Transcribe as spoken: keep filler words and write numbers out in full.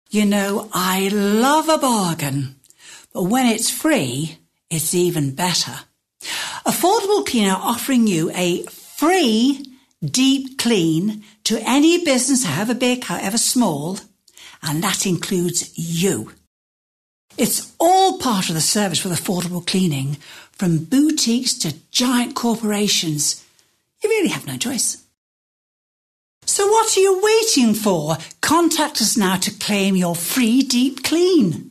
You know, I love a bargain, but when it's free, it's even better. Affordable Clean are offering you a free deep clean to any business, however big, however small, and that includes you. It's all part of the service with affordable cleaning, from boutiques to giant corporations. You really have no choice. So what are you waiting for? Contact us now to claim your free deep clean.